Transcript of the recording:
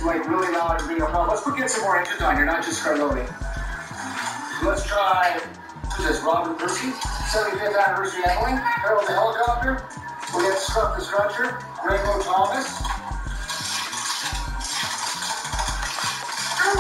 like really loud and being a problem. Let's get some more engines on. You're not just start loading. Let's try, who's this, Robert Percy? 75th anniversary handling. Harold the helicopter. We got Scruff the Scruncher. Rainbow Thomas.